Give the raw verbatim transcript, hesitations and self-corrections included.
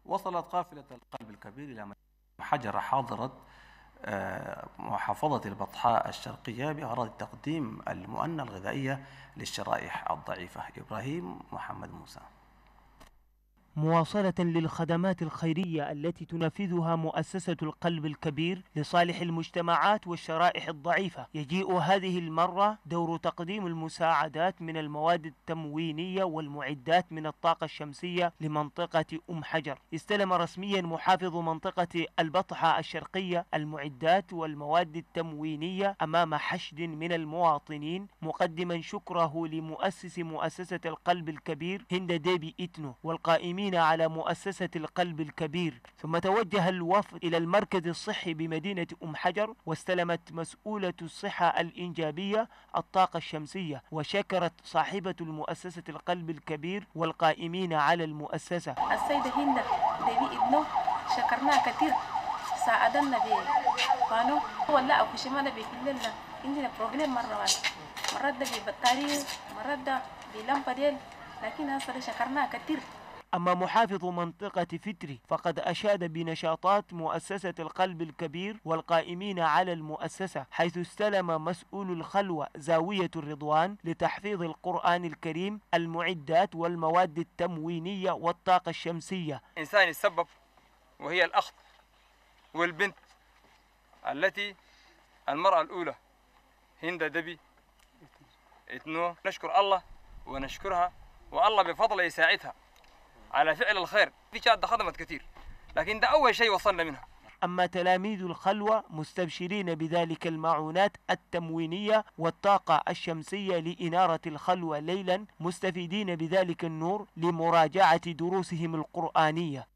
وصلت قافلة القلب الكبير إلى مدينة حجر حاضرة آه، محافظة البطحاء الشرقية بغرض تقديم المؤنة الغذائية للشرائح الضعيفة. إبراهيم محمد موسى. مواصلة للخدمات الخيرية التي تنفذها مؤسسة القلب الكبير لصالح المجتمعات والشرائح الضعيفة، يجيء هذه المرة دور تقديم المساعدات من المواد التموينية والمعدات من الطاقة الشمسية لمنطقة أم حجر. استلم رسميا محافظ منطقة البطحة الشرقية المعدات والمواد التموينية أمام حشد من المواطنين، مقدما شكره لمؤسس مؤسسة القلب الكبير هند ديبي إتنو والقائمين على مؤسسة القلب الكبير. ثم توجه الوفد إلى المركز الصحي بمدينة أم حجر، واستلمت مسؤولة الصحة الإنجابية الطاقة الشمسية، وشكرت صاحبة المؤسسة القلب الكبير والقائمين على المؤسسة. السيدة هند ديبي إتنو شكرناها كثير، ساعدنا بقانون ولا أو كشمالة بفلنا عندنا بروبليم مرة واحدة، مرات ده ببطارية، مرات ده بلمبة ديل، لكن هسه شكرناها كثير. أما محافظ منطقة فتري فقد أشاد بنشاطات مؤسسة القلب الكبير والقائمين على المؤسسة، حيث استلم مسؤول الخلوة زاوية الرضوان لتحفيظ القرآن الكريم المعدات والمواد التموينية والطاقة الشمسية. إنسان يتسبب، وهي الأخت والبنت التي المرأة الأولى هند دبي إتنو، نشكر الله ونشكرها، والله بفضله يساعدها على فعل الخير. دي كانت خدمت كثير، لكن ده أول شيء وصلنا منها. أما تلاميذ الخلوة مستبشرين بذلك المعونات التموينية والطاقة الشمسية لإنارة الخلوة ليلا، مستفيدين بذلك النور لمراجعة دروسهم القرآنية.